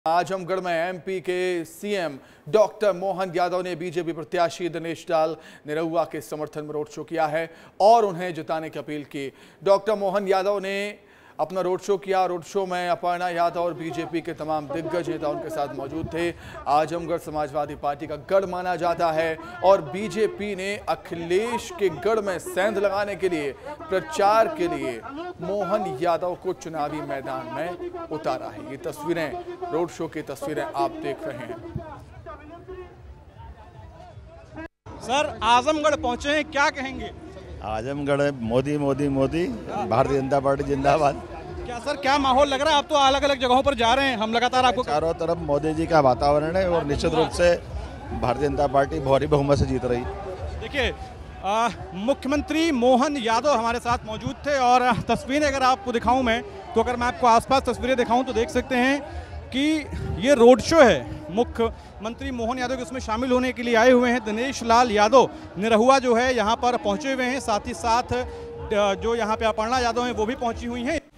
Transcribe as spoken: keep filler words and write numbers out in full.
आजमगढ़ में एमपी के CM doctor Mohan Yadav ने बीजेपी प्रत्याशी दिनेश लाल निरहुआ के समर्थन में रोड शो किया है और उन्हें जिताने की अपील की। डॉक्टर मोहन यादव ने अपना रोड शो किया। रोड शो में अपर्णा यादव और बीजेपी के तमाम दिग्गज नेता उनके साथ मौजूद थे। आजमगढ़ समाजवादी पार्टी का गढ़ माना जाता है और बीजेपी ने अखिलेश के गढ़ में सेंध लगाने के लिए प्रचार के लिए मोहन यादव को चुनावी मैदान में उतारा है। ये तस्वीरें रोड शो की तस्वीरें आप देख रहे हैं। सर, आजमगढ़ पहुंचे हैं, क्या कहेंगे? आजमगढ़ मोदी मोदी मोदी, भारतीय जनता पार्टी जिंदाबाद। क्या सर, क्या माहौल लग रहा है? आप तो अलग अलग जगहों पर जा रहे हैं, हम लगातार आपको चारों तरफ मोदी जी का वातावरण है और निश्चित रूप से भारतीय जनता पार्टी भारी बहुमत से जीत रही। देखिए, मुख्यमंत्री मोहन यादव हमारे साथ मौजूद थे और तस्वीरें अगर आपको दिखाऊं मैं, तो अगर मैं आपको आसपास तस्वीरें दिखाऊं तो देख सकते हैं कि ये रोड शो है। मुख्यमंत्री मोहन यादव के इसमें शामिल होने के लिए आए हुए हैं। दिनेश लाल यादव निरहुआ जो है यहाँ पर पहुँचे हुए हैं, साथ ही साथ जो यहाँ पे अपर्णा यादव हैं वो भी पहुँची हुई हैं।